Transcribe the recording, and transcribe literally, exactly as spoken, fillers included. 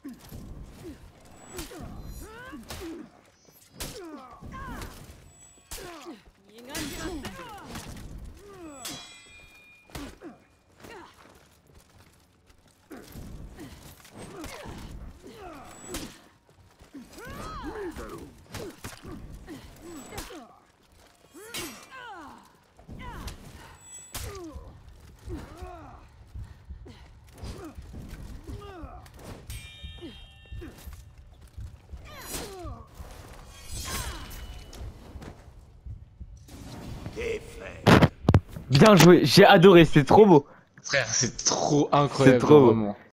Bien joué, j'ai adoré, c'est trop beau. Frère, c'est trop incroyable. C'est trop beau. Vraiment.